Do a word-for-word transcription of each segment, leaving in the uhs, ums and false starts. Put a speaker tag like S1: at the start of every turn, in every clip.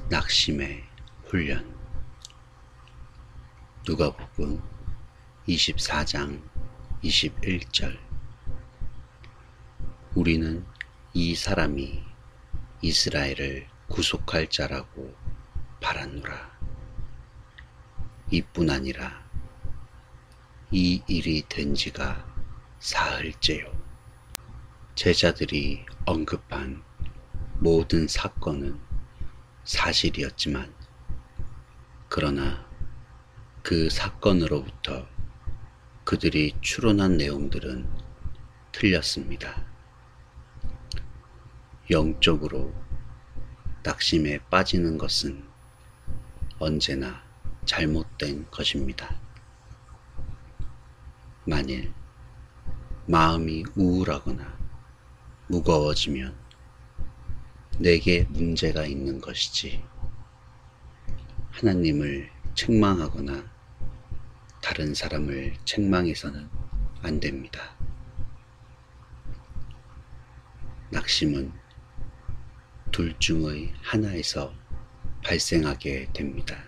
S1: 낙심의 훈련. 누가복음 이십사 장 이십일 절. 우리는 이 사람이 이스라엘을 구속할 자라고 바라노라. 이뿐 아니라 이 일이 된 지가 사흘째요. 제자들이 언급한 모든 사건은 사실이었지만, 그러나 그 사건으로부터 그들이 추론한 내용들은 틀렸습니다. 영적으로 낙심에 빠지는 것은 언제나 잘못된 것입니다. 만일 마음이 우울하거나 무거워지면 내게 문제가 있는 것이지, 하나님을 책망하거나 다른 사람을 책망해서는 안 됩니다. 낙심은 둘 중의 하나에서 발생하게 됩니다.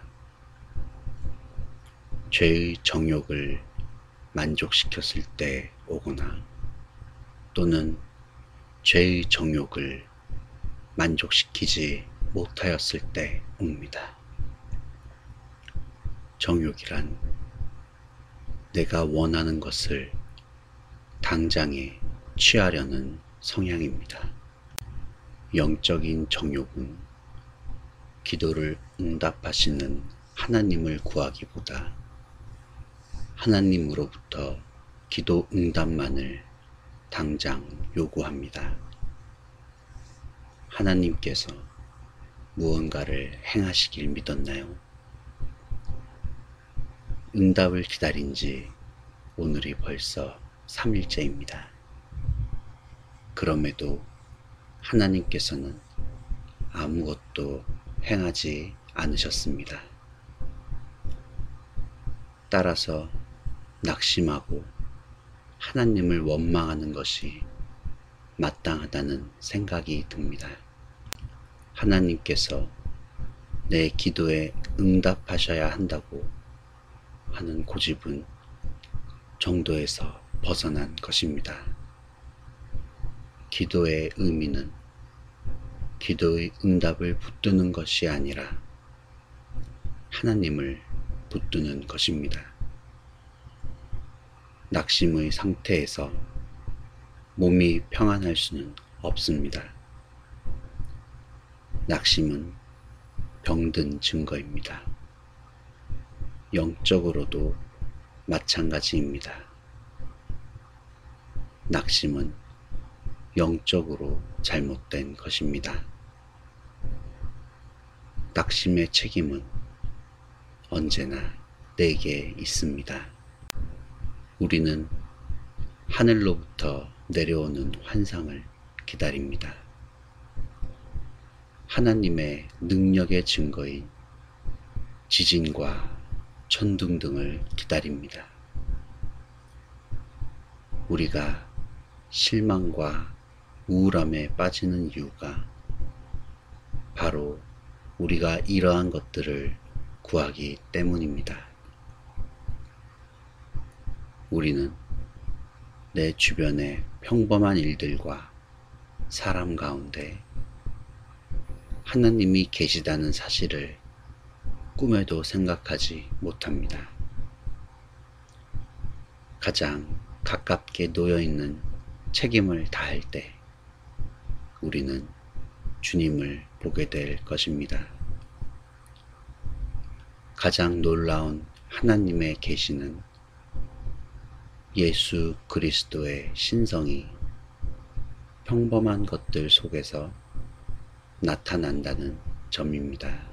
S1: 죄의 정욕을 만족시켰을 때 오거나, 또는 죄의 정욕을 만족시키지 못하였을 때 옵니다. 정욕이란 내가 원하는 것을 당장에 취하려는 성향입니다. 영적인 정욕은 기도를 응답하시는 하나님을 구하기보다 하나님으로부터 기도 응답만을 당장 요구합니다. 하나님께서 무언가를 행하시길 믿었나요? 응답을 기다린 지 오늘이 벌써 삼 일째입니다. 그럼에도 하나님께서는 아무것도 행하지 않으셨습니다. 따라서 낙심하고 하나님을 원망하는 것이 마땅하다는 생각이 듭니다. 하나님께서 내 기도에 응답하셔야 한다고 하는 고집은 정도에서 벗어난 것입니다. 기도의 의미는 기도의 응답을 붙드는 것이 아니라 하나님을 붙드는 것입니다. 낙심의 상태에서 몸이 평안할 수는 없습니다. 낙심은 병든 증거입니다. 영적으로도 마찬가지입니다. 낙심은 영적으로 잘못된 것입니다. 낙심의 책임은 언제나 내게 있습니다. 우리는 하늘로부터 내려오는 환상을 기다립니다. 하나님의 능력의 증거인 지진과 천둥 등을 기다립니다. 우리가 실망과 우울함에 빠지는 이유가 바로 우리가 이러한 것들을 구하기 때문입니다. 우리는 내 주변의 평범한 일들과 사람 가운데 하나님이 계시다는 사실을 꿈에도 생각하지 못합니다. 가장 가깝게 놓여있는 책임을 다할 때 우리는 주님을 보게 될 것입니다. 가장 놀라운 하나님의 계시는 예수 그리스도의 신성이 평범한 것들 속에서 나타난다는 점입니다.